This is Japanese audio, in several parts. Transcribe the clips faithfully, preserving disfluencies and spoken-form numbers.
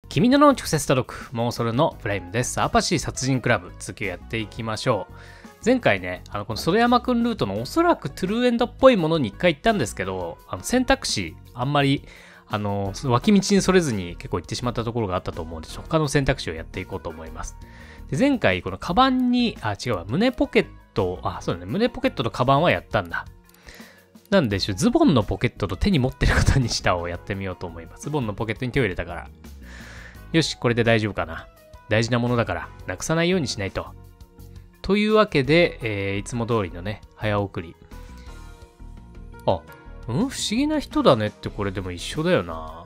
君の脳直接届くもうそれのプライムです。アパシー殺人クラブ、続きをやっていきましょう。前回ね、あのこの袖山くんルートのおそらくトゥルーエンドっぽいものに一回行ったんですけど、あの選択肢あんまりあの脇道にそれずに結構行ってしまったところがあったと思うんで、他の選択肢をやっていこうと思います。で前回このカバンに、あ、違うわ、胸ポケット、あ、そうだね、胸ポケットとカバンはやったんだ。なんでしょ、ズボンのポケットと手に持ってることにしたをやってみようと思います。ズボンのポケットに手を入れたから。よし、これで大丈夫かな。大事なものだから、なくさないようにしないと。というわけで、えー、いつも通りのね、早送り。あ、うん、不思議な人だねってこれでも一緒だよな。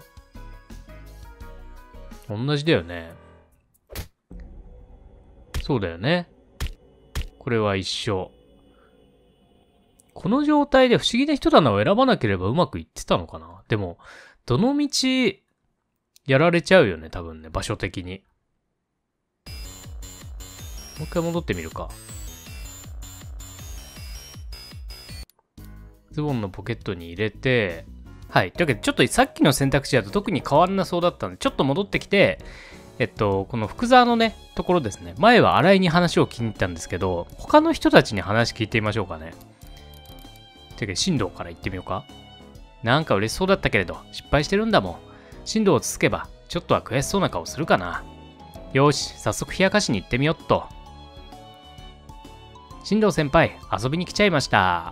同じだよね。そうだよね。これは一緒。この状態で不思議な人だなを選ばなければうまくいってたのかな。でも、どの道、やられちゃうよね、多分ね、場所的に。もう一回戻ってみるか。ズボンのポケットに入れて、はい。というわけで、ちょっとさっきの選択肢だと特に変わらなそうだったので、ちょっと戻ってきて、えっと、この福沢のね、ところですね。前は新井に話を聞きに行ったんですけど、他の人たちに話聞いてみましょうかね。というわけで、進藤から行ってみようか。なんか嬉しそうだったけれど、失敗してるんだもん。進藤をつつけば、ちょっとは悔しそうな顔するかな。よし、早速冷やかしに行ってみよっと。進藤先輩、遊びに来ちゃいました。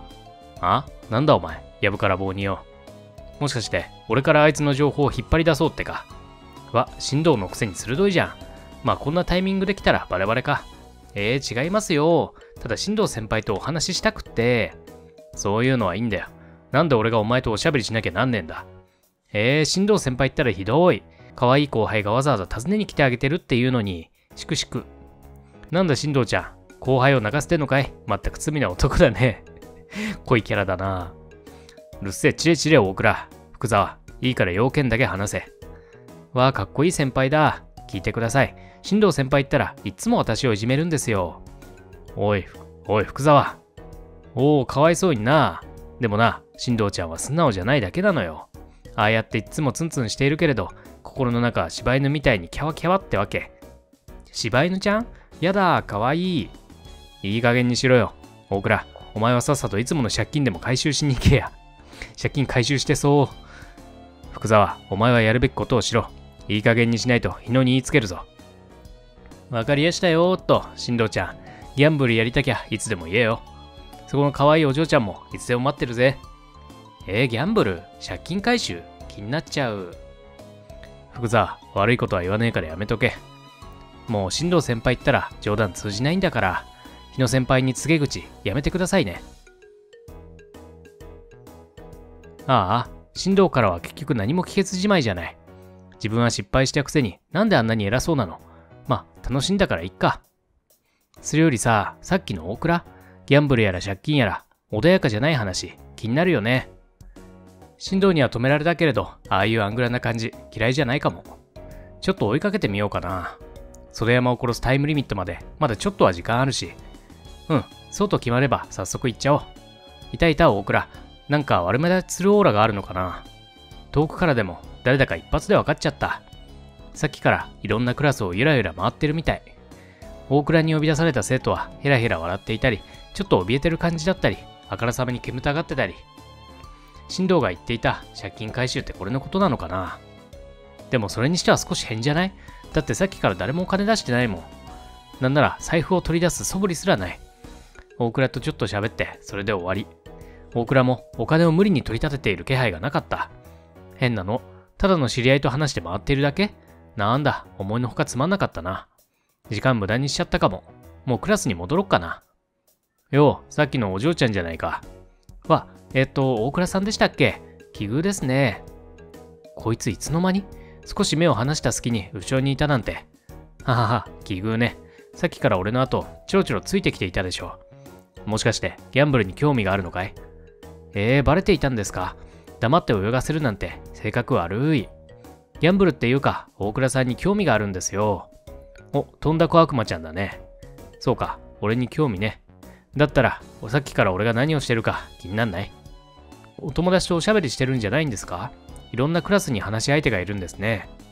あ？なんだお前、やぶから棒によ。もしかして、俺からあいつの情報を引っ張り出そうってか。わ、進藤のくせに鋭いじゃん。まあこんなタイミングで来たらバレバレか。えー、違いますよ。ただ進藤先輩とお話ししたくって。そういうのはいいんだよ。なんで俺がお前とおしゃべりしなきゃなんねんだ。えー、進藤先輩ったらひどい。可愛い後輩がわざわざ訪ねに来てあげてるっていうのに、しくしく。なんだ進藤ちゃん、後輩を泣かせてんのかい？まったく罪な男だね。濃いキャラだな。うるせえ、チレチレ大倉。福沢、いいから要件だけ話せ。わあ、かっこいい先輩だ。聞いてください。進藤先輩ったらいつも私をいじめるんですよ。おい、おい、福沢。おお、かわいそうにな。でもな、進藤ちゃんは素直じゃないだけなのよ。ああやっていつもツンツンしているけれど、心の中は柴犬みたいにキャワキャワってわけ。柴犬ちゃん？やだ、かわいい。いい加減にしろよ。大倉、お前はさっさといつもの借金でも回収しに行けや。借金回収してそう。福沢、お前はやるべきことをしろ。いい加減にしないと日野に言いつけるぞ。わかりやしたよーっと、進藤ちゃん。ギャンブルやりたきゃいつでも言えよ。そこの可愛いお嬢ちゃんもいつでも待ってるぜ。えー、ギャンブル？借金回収？気になっちゃう。福沢、悪いことは言わねえからやめとけ。もう進藤先輩言ったら冗談通じないんだから、日野先輩に告げ口やめてくださいね。ああ、進藤からは結局何も聞けずじまいじゃない。自分は失敗したくせになんであんなに偉そうなの。まあ、楽しんだからいっか。それよりさ、さっきの大倉、ギャンブルやら借金やら、穏やかじゃない話、気になるよね。進藤には止められたけれど、ああいうアングラな感じ、嫌いじゃないかも。ちょっと追いかけてみようかな。袖山を殺すタイムリミットまで、まだちょっとは時間あるし。うん、そうと決まれば早速行っちゃおう。いたいた大倉、なんか悪目立ちするオーラがあるのかな。遠くからでも誰だか一発で分かっちゃった。さっきからいろんなクラスをゆらゆら回ってるみたい。大倉に呼び出された生徒はヘラヘラ笑っていたり、ちょっと怯えてる感じだったり、あからさまに煙たがってたり。進藤が言っていた借金回収ってこれのことなのかな。でもそれにしては少し変じゃない？だってさっきから誰もお金出してないもん。なんなら財布を取り出す素振りすらない。大倉とちょっと喋ってそれで終わり。大倉もお金を無理に取り立てている気配がなかった。変なの。ただの知り合いと話して回っているだけ？なんだ、思いのほかつまんなかったな。時間無駄にしちゃったかも。もうクラスに戻ろっかな。よう、さっきのお嬢ちゃんじゃないか。わ、えっと、大倉さんでしたっけ？奇遇ですね。こいついつの間に？少し目を離した隙に後ろにいたなんて。ははは、奇遇ね。さっきから俺の後、ちょろちょろついてきていたでしょう。もしかして、ギャンブルに興味があるのかい？えー、バレていたんですか？黙って泳がせるなんて、性格悪い。ギャンブルっていうか、大倉さんに興味があるんですよ。お、とんだ小悪魔ちゃんだね。そうか、俺に興味ね。だったら、さっきから俺が何をしてるか気になんない？お友達とおしゃべりしてるんじゃないんですか？いろんなクラスに話し相手がいるんですね。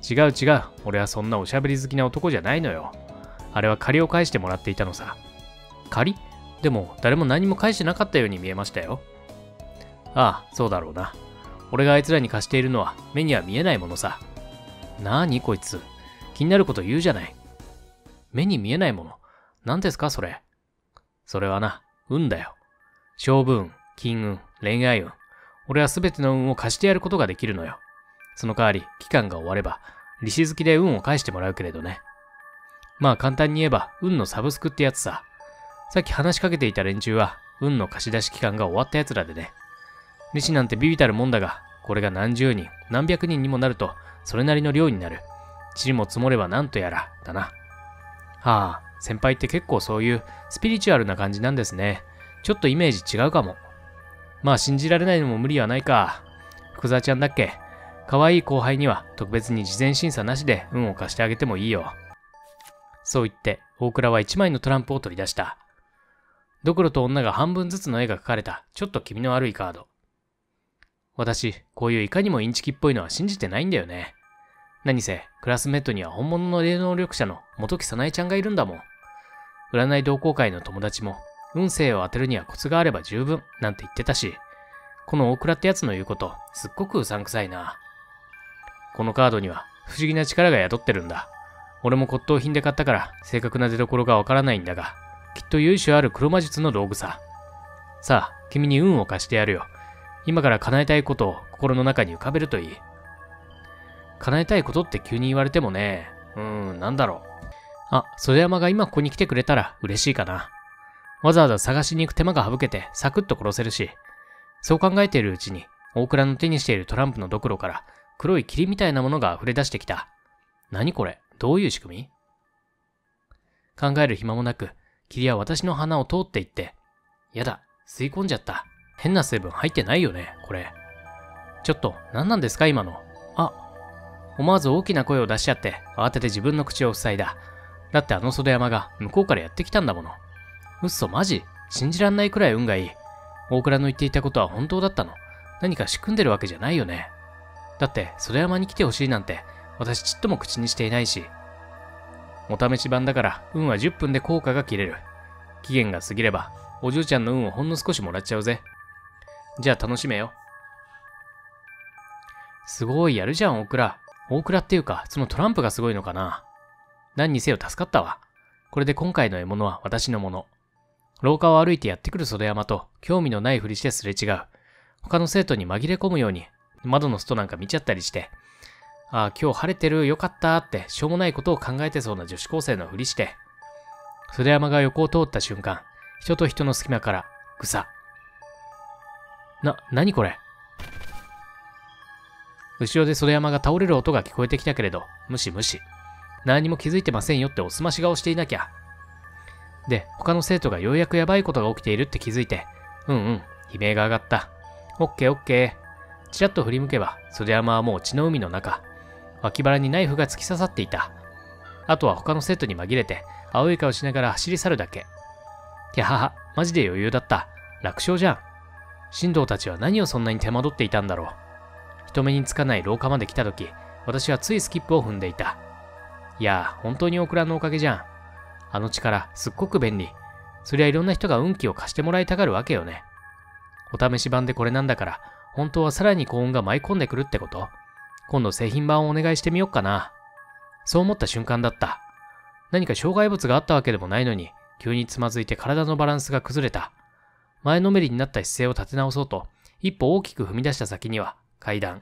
違う違う。俺はそんなおしゃべり好きな男じゃないのよ。あれは借りを返してもらっていたのさ。借り？でも誰も何も返してなかったように見えましたよ。ああ、そうだろうな。俺があいつらに貸しているのは目には見えないものさ。なーにこいつ。気になること言うじゃない。目に見えないもの。何ですかそれ。それはな、運だよ。勝負運、金運、恋愛運。俺はすべての運を貸してやることができるのよ。その代わり、期間が終われば、利子付きで運を返してもらうけれどね。まあ簡単に言えば、運のサブスクってやつさ。さっき話しかけていた連中は、運の貸し出し期間が終わったやつらでね。利子なんてビビたるもんだが、これが何十人、何百人にもなると、それなりの量になる。塵も積もればなんとやら、だな。はあ、先輩って結構そういうスピリチュアルな感じなんですね。ちょっとイメージ違うかも。まあ信じられないのも無理はないか。福沢ちゃんだっけ？可愛い後輩には特別に事前審査なしで運を貸してあげてもいいよ。そう言って、大倉は一枚のトランプを取り出した。ドクロと女が半分ずつの絵が描かれた、ちょっと気味の悪いカード。私、こういういかにもインチキっぽいのは信じてないんだよね。何せ、クラスメートには本物の霊能力者の本木早苗ちゃんがいるんだもん。占い同好会の友達も、運勢を当てるにはコツがあれば十分、なんて言ってたし、この大倉ってやつの言うこと、すっごくうさんくさいな。このカードには不思議な力が宿ってるんだ。俺も骨董品で買ったから正確な出所がわからないんだが、きっと由緒ある黒魔術の道具さ。さあ、君に運を貸してやるよ。今から叶えたいことを心の中に浮かべるといい。叶えたいことって急に言われてもね、うーん、なんだろう。あ、袖山が今ここに来てくれたら嬉しいかな。わざわざ探しに行く手間が省けてサクッと殺せるし、そう考えているうちに大倉の手にしているトランプのドクロから黒い霧みたいなものが溢れ出してきた。何これ？どういう仕組み？考える暇もなく、霧は私の鼻を通っていって、やだ、吸い込んじゃった。変な成分入ってないよね、これ。ちょっと、何なんですか今の。あ、思わず大きな声を出しちゃって、慌てて自分の口を塞いだ。だってあの袖山が向こうからやってきたんだもの。うっそ、マジ？信じらんないくらい運がいい。大倉の言っていたことは本当だったの？何か仕組んでるわけじゃないよね。だって、袖山に来てほしいなんて、私ちっとも口にしていないし。お試し版だから、運はじゅっぷんで効果が切れる。期限が過ぎれば、お嬢ちゃんの運をほんの少しもらっちゃうぜ。じゃあ楽しめよ。すごいやるじゃん、大倉。大倉っていうか、そのトランプがすごいのかな。何にせよ助かったわ。これで今回の獲物は私のもの。廊下を歩いてやってくる袖山と興味のないふりしてすれ違う。他の生徒に紛れ込むように窓の外なんか見ちゃったりして、ああ、今日晴れてる、よかったってしょうもないことを考えてそうな女子高生のふりして、袖山が横を通った瞬間、人と人の隙間から、ぐさ。な、なにこれ？後ろで袖山が倒れる音が聞こえてきたけれど、無視無視。何も気づいてませんよっておすまし顔していなきゃ。で、他の生徒がようやくやばいことが起きているって気づいて、うんうん、悲鳴が上がった。オッケーオッケー。ちらっと振り向けば、袖山はもう血の海の中。脇腹にナイフが突き刺さっていた。あとは他の生徒に紛れて、青い顔しながら走り去るだけ。きゃはは、マジで余裕だった。楽勝じゃん。神道たちは何をそんなに手間取っていたんだろう。人目につかない廊下まで来た時、私はついスキップを踏んでいた。いやー、本当にオクラのおかげじゃん。あの力、すっごく便利。そりゃいろんな人が運気を貸してもらいたがるわけよね。お試し版でこれなんだから、本当はさらに幸運が舞い込んでくるってこと？今度製品版をお願いしてみよっかな。そう思った瞬間だった。何か障害物があったわけでもないのに、急につまずいて体のバランスが崩れた。前のめりになった姿勢を立て直そうと、一歩大きく踏み出した先には階段。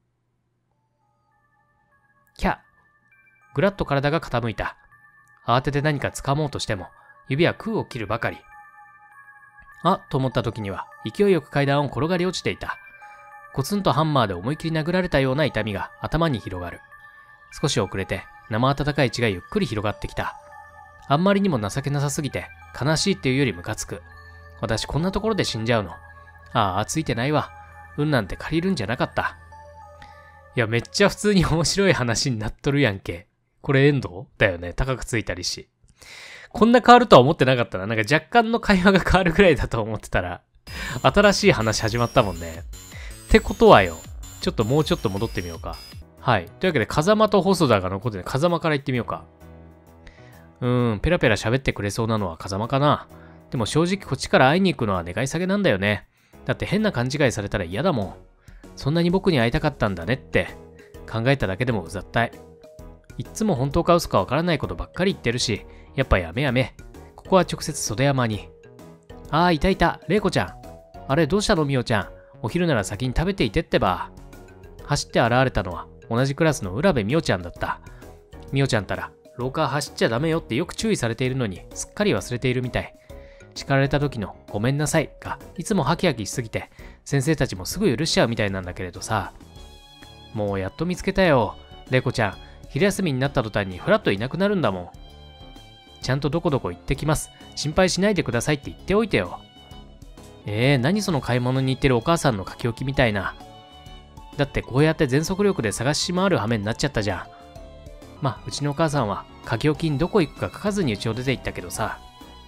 キャ。ぐらっと体が傾いた。慌てて何か掴もうとしても、指は空を切るばかり。あ、と思った時には、勢いよく階段を転がり落ちていた。コツンとハンマーで思い切り殴られたような痛みが頭に広がる。少し遅れて、生温かい血がゆっくり広がってきた。あんまりにも情けなさすぎて、悲しいっていうよりムカつく。私こんなところで死んじゃうの。ああ、ついてないわ。運なんて借りるんじゃなかった。いや、めっちゃ普通に面白い話になっとるやんけ。これエンドだよね。高くついたりし。こんな変わるとは思ってなかったな。なんか若干の会話が変わるぐらいだと思ってたら、新しい話始まったもんね。ってことはよ。ちょっともうちょっと戻ってみようか。 はい。というわけで、風間と細田が残ってる。風間から言ってみようか。うーん、ペラペラ喋ってくれそうなのは風間かな。でも正直こっちから会いに行くのは願い下げなんだよね。だって変な勘違いされたら嫌だもん。そんなに僕に会いたかったんだねって考えただけでもうざったい。いっつも本当か嘘かわからないことばっかり言ってるし、やっぱやめやめ。ここは直接袖山に。ああ、いたいた、玲子ちゃん。あれ、どうしたのみおちゃん。お昼なら先に食べていてってば。走って現れたのは同じクラスの浦部みおちゃんだった。みおちゃんたら、廊下走っちゃダメよってよく注意されているのに、すっかり忘れているみたい。叱られた時のごめんなさいがいつもハキハキしすぎて、先生たちもすぐ許しちゃうみたいなんだけれどさ。もうやっと見つけたよ。玲子ちゃん、昼休みになった途端にふらっといなくなるんだもん。ちゃんとどこどこ行ってきます。心配しないでくださいって言っておいてよ。えー、何その買い物に行ってるお母さんの書き置きみたいな。だってこうやって全速力で探し回る羽目になっちゃったじゃん。まあ、うちのお母さんは書き置きにどこ行くか書かずに家を出て行ったけどさ。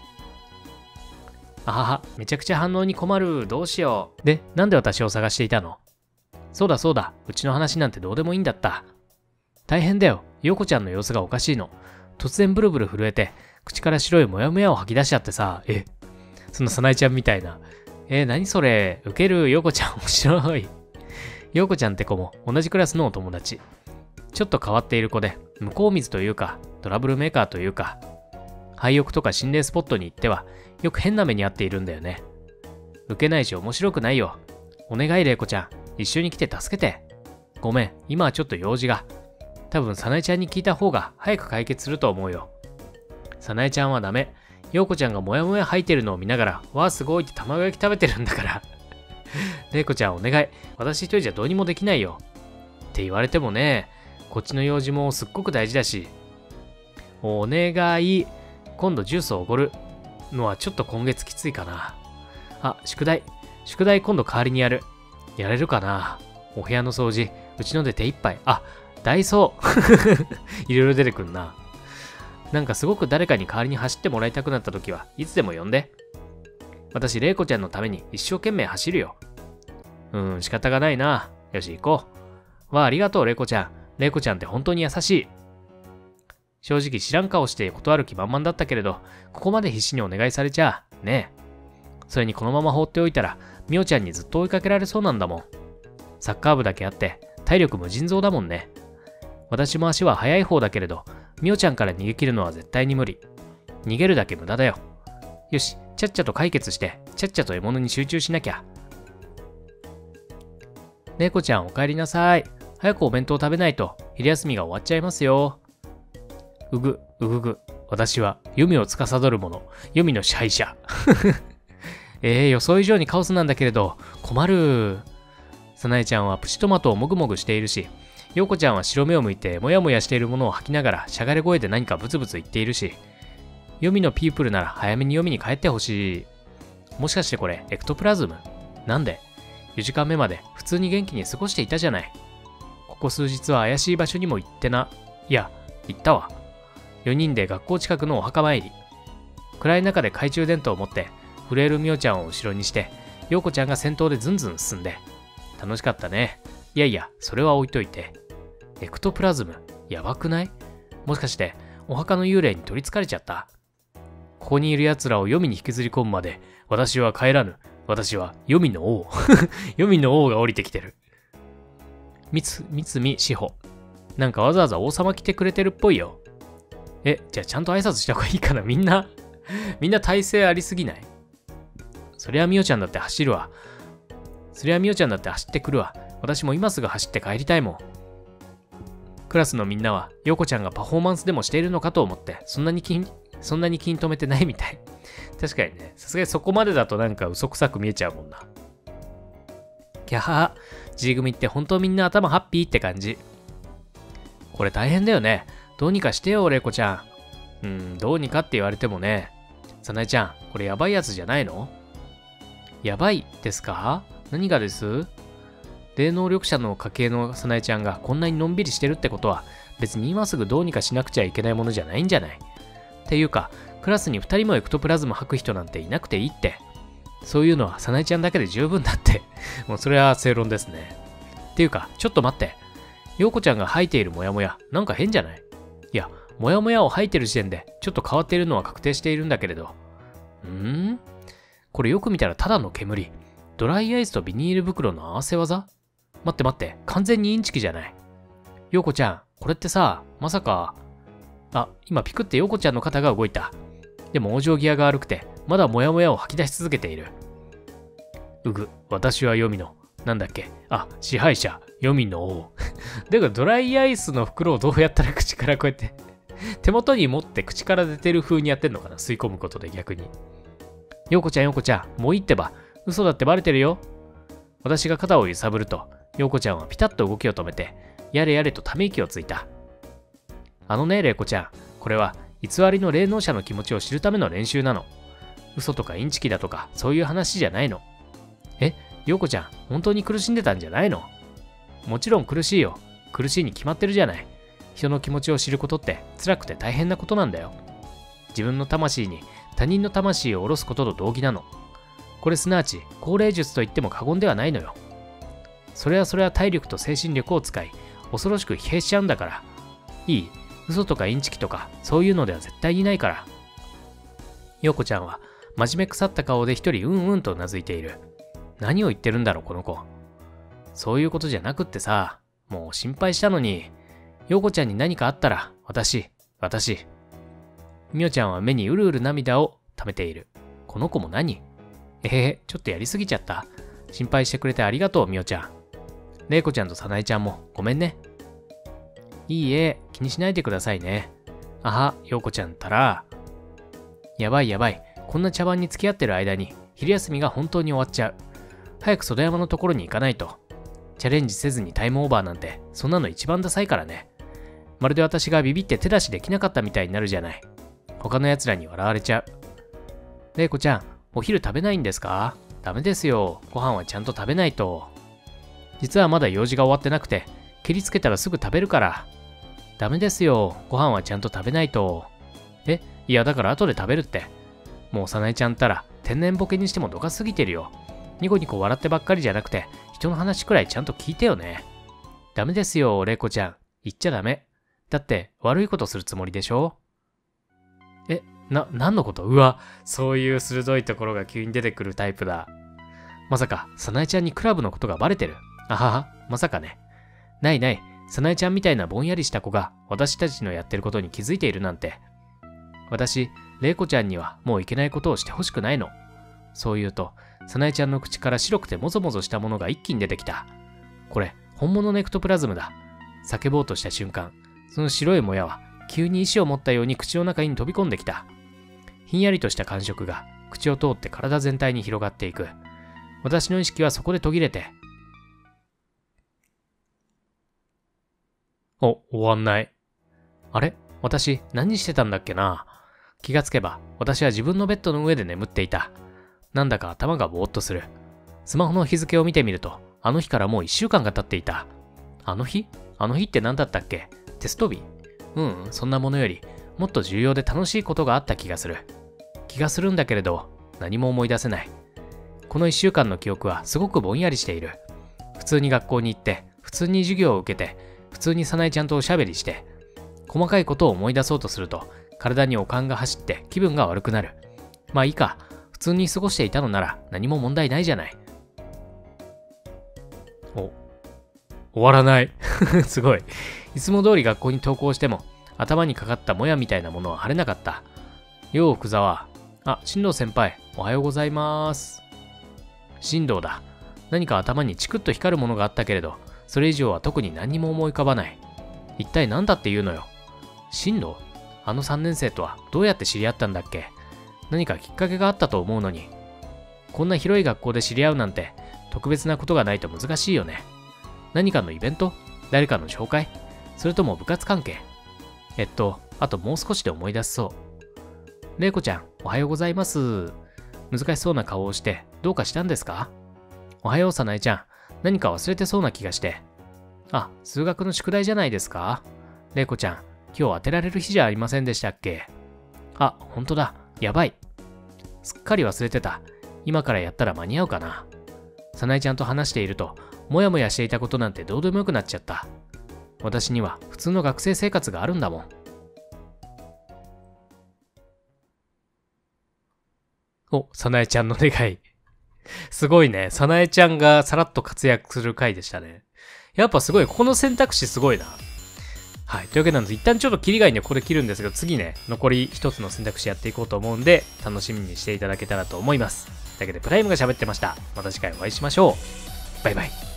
あはは、めちゃくちゃ反応に困る。どうしよう。で、なんで私を探していたの？そうだそうだ、うちの話なんてどうでもいいんだった。大変だよ。陽子ちゃんの様子がおかしいの。突然ブルブル震えて、口から白いモヤモヤを吐き出しちゃってさ。え、そのさなえちゃんみたいな。えー、何それ。ウケる。陽子ちゃん面白い。陽子ちゃんって子も同じクラスのお友達。ちょっと変わっている子で、向こう水というか、トラブルメーカーというか、廃屋とか心霊スポットに行っては、よく変な目に遭っているんだよね。ウケないし面白くないよ。お願い、玲子ちゃん。一緒に来て助けて。ごめん、今はちょっと用事が。多分、さなえちゃんに聞いた方が早く解決すると思うよ。さなえちゃんはダメ。陽子ちゃんがモヤモヤ吐いてるのを見ながら、わあすごいって卵焼き食べてるんだから。玲子ちゃんお願い。私一人じゃどうにもできないよ。って言われてもね、こっちの用事もすっごく大事だし。お願い。今度ジュースをおごるのはちょっと今月きついかな。あ、宿題。宿題今度代わりにやる。やれるかな。お部屋の掃除、うちので手一杯。あ、ダイソー。いろいろ出てくんな。なんかすごく誰かに代わりに走ってもらいたくなった時はいつでも呼んで。私、玲子ちゃんのために一生懸命走るよ。うーん、仕方がないな。よし、行こう。わあ、ありがとう、玲子ちゃん。玲子ちゃんって本当に優しい。正直知らん顔して断る気満々だったけれど、ここまで必死にお願いされちゃあ、ねえ。それにこのまま放っておいたら、みおちゃんにずっと追いかけられそうなんだもん。サッカー部だけあって、体力無尽蔵だもんね。私も足は速い方だけれど、みおちゃんから逃げ切るのは絶対に無理。逃げるだけ無駄だよ。よし、ちゃっちゃと解決して、ちゃっちゃと獲物に集中しなきゃ。玲子ちゃんお帰りなさい。早くお弁当食べないと、昼休みが終わっちゃいますよ。うぐ、うぐぐ。私は、黄泉を司る者、黄泉の支配者。えー、予想以上にカオスなんだけれど、困る。さなえちゃんはプチトマトをもぐもぐしているし、陽子ちゃんは白目を向いてもやもやしているものを吐きながらしゃがれ声で何かブツブツ言っているし、黄泉のピープルなら早めに黄泉に帰ってほしい。もしかしてこれエクトプラズム？なんで？よじかんめまで普通に元気に過ごしていたじゃない。ここ数日は怪しい場所にも行ってな。いや、行ったわ。よにんで学校近くのお墓参り。暗い中で懐中電灯を持って震えるみおちゃんを後ろにして、陽子ちゃんが先頭でずんずん進んで。楽しかったね。いやいや、それは置いといて。エクトプラズム、やばくない？もしかして、お墓の幽霊に取り憑かれちゃった？ここにいる奴らを黄泉に引きずり込むまで、私は帰らぬ。私は黄泉の王。黄泉の王が降りてきてる。みつ、みつみしほ。なんかわざわざ王様来てくれてるっぽいよ。え、じゃあちゃんと挨拶した方がいいかな？みんな、みんな体勢ありすぎない？そりゃみおちゃんだって走るわ。そりゃみおちゃんだって走ってくるわ。私も今すぐ走って帰りたいもん。クラスのみんなは、陽子ちゃんがパフォーマンスでもしているのかと思って、そんなに気に、そんなに気に留めてないみたい。確かにね、さすがにそこまでだとなんか嘘くさく見えちゃうもんな。キャハー、G 組って本当みんな頭ハッピーって感じ。これ大変だよね。どうにかしてよ、玲子ちゃん。うん、どうにかって言われてもね。さなえちゃん、これやばいやつじゃないの？やばいですか？何がです？霊能力者の家系のさなえちゃんがこんなにのんびりしてるってことは、別に今すぐどうにかしなくちゃいけないものじゃないんじゃない？っていうか、クラスにふたりもエクトプラズム吐く人なんていなくていいって。そういうのはさなえちゃんだけで十分だって。もうそれは正論ですね。っていうか、ちょっと待って。 陽子ちゃんが吐いているモヤモヤ、なんか変じゃない？いや、モヤモヤを吐いてる時点で、ちょっと変わっているのは確定しているんだけれど。うーん？これよく見たらただの煙。ドライアイスとビニール袋の合わせ技？待って待って、完全にインチキじゃない。陽子ちゃん、これってさ、まさか。あ、今ピクって陽子ちゃんの肩が動いた。でも往生際が悪くて、まだモヤモヤを吐き出し続けている。うぐ、私は黄泉の。なんだっけ？あ、支配者、黄泉の王。だからドライアイスの袋をどうやったら口からこうやって手元に持って口から出てる風にやってんのかな？吸い込むことで逆に。陽子ちゃん、陽子ちゃん、もういいってば。嘘だってバレてるよ。私が肩を揺さぶると、陽子ちゃんはピタッと動きを止めて、やれやれとため息をついた。あのね、玲子ちゃん、これは偽りの霊能者の気持ちを知るための練習なの。嘘とかインチキだとか、そういう話じゃないの。え、陽子ちゃん、本当に苦しんでたんじゃないの？もちろん苦しいよ。苦しいに決まってるじゃない。人の気持ちを知ることって辛くて大変なことなんだよ。自分の魂に他人の魂を下ろすことと同義なの。これすなわち、高齢術と言っても過言ではないのよ。それはそれは体力と精神力を使い、恐ろしく疲弊しちゃうんだから。いい？嘘とかインチキとか、そういうのでは絶対にないから。陽子ちゃんは、真面目腐った顔で一人うんうんとうなずいている。何を言ってるんだろう、この子。そういうことじゃなくってさ、もう心配したのに、陽子ちゃんに何かあったら、私、私。みおちゃんは目にうるうる涙を溜めている。この子も何？えへへ、ちょっとやりすぎちゃった。心配してくれてありがとう、みおちゃん。れいこちゃんとさなえちゃんも、ごめんね。いいえ、気にしないでくださいね。あは、陽子ちゃんったら。やばいやばい、こんな茶番に付き合ってる間に、昼休みが本当に終わっちゃう。早く袖山のところに行かないと。チャレンジせずにタイムオーバーなんて、そんなの一番ダサいからね。まるで私がビビって手出しできなかったみたいになるじゃない。他の奴らに笑われちゃう。れいこちゃん、お昼食べないんですか？ダメですよ。ご飯はちゃんと食べないと。実はまだ用事が終わってなくて、蹴りつけたらすぐ食べるから。ダメですよ。ご飯はちゃんと食べないと。え、いやだから後で食べるって。もうさなえちゃんったら天然ボケにしても度が過ぎてるよ。ニコニコ笑ってばっかりじゃなくて、人の話くらいちゃんと聞いてよね。ダメですよ、れいこちゃん。言っちゃダメ。だって悪いことするつもりでしょ？え、な、何のこと？うわ、そういう鋭いところが急に出てくるタイプだ。まさか、さなえちゃんにクラブのことがバレてる？あはは、まさかね。ないない、さなえちゃんみたいなぼんやりした子が私たちのやってることに気づいているなんて。私、れいこちゃんにはもういけないことをしてほしくないの。そう言うと、さなえちゃんの口から白くてもぞもぞしたものが一気に出てきた。これ、本物のエクトプラズムだ。叫ぼうとした瞬間、その白いもやは急に意志を持ったように口の中に飛び込んできた。ひんやりとした感触が口を通って体全体に広がっていく。私の意識はそこで途切れて。お、終わんない。あれ？私、何してたんだっけな。気がつけば、私は自分のベッドの上で眠っていた。なんだか頭がぼーっとする。スマホの日付を見てみると、あの日からもう一週間が経っていた。あの日？あの日って何だったっけ？テスト日？うん、そんなものより、もっと重要で楽しいことがあった気がする。気がするんだけれど、何も思い出せない。この一週間の記憶はすごくぼんやりしている。普通に学校に行って、普通に授業を受けて、普通にさなえちゃんとおしゃべりして、細かいことを思い出そうとすると、体に悪寒が走って気分が悪くなる。まあいいか、普通に過ごしていたのなら何も問題ないじゃない。お、終わらない。すごい。いつも通り学校に登校しても、頭にかかったもやみたいなものは晴れなかった。よう福沢。あ、進藤先輩、おはようございます。進藤だ。何か頭にチクッと光るものがあったけれど、それ以上は特に何にも思い浮かばない。一体何だって言うのよ。進藤？あのさんねん生とはどうやって知り合ったんだっけ？何かきっかけがあったと思うのに。こんな広い学校で知り合うなんて特別なことがないと難しいよね。何かのイベント？誰かの紹介？それとも部活関係？えっと、あともう少しで思い出せそう。れいこちゃん、おはようございます。難しそうな顔をしてどうかしたんですか？おはようさなえちゃん、何か忘れてそうな気がして。あ、数学の宿題じゃないですか？れいこちゃん、今日当てられる日じゃありませんでしたっけ？あ、ほんとだ。やばい。すっかり忘れてた。今からやったら間に合うかな。さなえちゃんと話していると、もやもやしていたことなんてどうでもよくなっちゃった。 私には普通の学生生活があるんだもん。お、さなえちゃんの願い。すごいね。さなえちゃんがさらっと活躍する回でしたね。やっぱすごい。ここの選択肢すごいな。はい。というわけなんです。一旦ちょっと切りがいいんでこれ切るんですけど、次ね、残り一つの選択肢やっていこうと思うんで、楽しみにしていただけたらと思います。というわけで、プライムが喋ってました。また次回お会いしましょう。バイバイ。